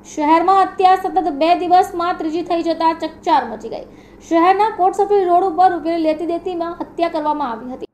શહેરમાં હત્યા સતત 2 દિવસમાં ત્રીજી થઈ જતા ચકચાર મચી ગઈ। શહેરના કોટસફરી રોડ ઉપર ઉભેલી લેતી દેતીમાં હત્યા કરવામાં આવી હતી।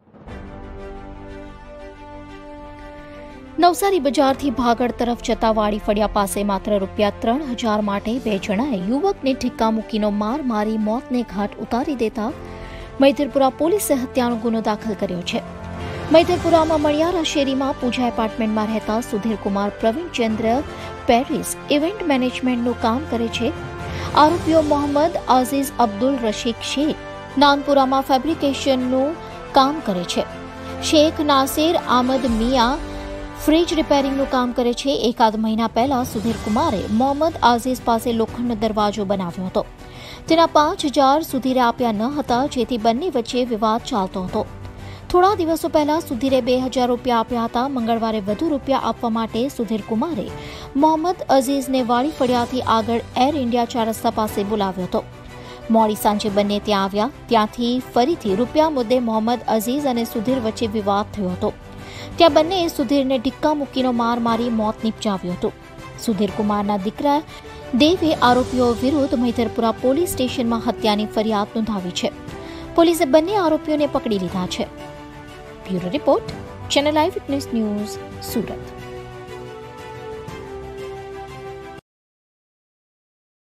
નવસારી બજારથી ભાગળ તરફ જતા વાડી ફળિયા પાસે માત્ર ₹3000 માટે 2 જણાએ યુવકને ઠીક્કા મૂકીનો માર મારી મોતને ઘાટ ઉતારી દેતા મૈથરપુરા પોલીસે હત્યાનો ગુનો દાખલ કર્યો છે। મૈથરપુરામાં મણિયારા શેરીમાં પૂજા એપાર્ટમેન્ટમાં રહેતા સુધીરકુમાર પ્રવીણચંદ્ર પેરિસ ઇવેન્ટ મેનેજમેન્ટનું કામ કરે છે। આરોપીઓ મોહમ્મદ આઝીઝ અબ્દુલ રશીદ શેખ નાનપુરામાં ફેબ્રિકેશનનું કામ કરે છે। શેખ નાસિર આમદ મિયા ફ્રીજ રિપેરિંગનું કામ કરે છે। એકાદ મહિના પહેલા સુધીરકુમારે મોહમ્મદ આઝીઝ પાસે લોખંડનો દરવાજો બનાવ્યો હતો। તેના 5000 સુધીરે આપ્યા ન હતા, જેથી બંને વચ્ચે વિવાદ ચાલતો હતો। થોડા દિવસો પહેલા સુધીરે ₹2000 આપ્યા હતા। મંગળવારે વધુ રૂપિયા આપવા માટે સુધીરકુમારે મોહમ્મદ અઝીઝને વાડી ફળિયાથી આગળ એર ઇન્ડિયા 4 રસ્તા પાસે બોલાવ્યો હતો। મોડી સાંજે બંને ત્યાં આવ્યા। ત્યાંથી ફરીથી રૂપિયા મુદ્દે મોહમ્મદ અઝીઝ અને સુધીર વચ્ચે વિવાદ થયો હતો। ત્યાં બંનેએ સુધીરને ઢીક્કા મૂકીનો માર મારી મોત નિપજાવ્યું હતું। સુધીરકુમારના દીકરા દેવે આરોપીઓ વિરુદ્ધ મૈથરપુરા પોલીસ સ્ટેશનમાં હત્યાની ફરિયાદ નોંધાવી છે। પોલીસે બંને આરોપીઓને પકડી લીધા છે। Bureau report, channel eye witness news, Surat.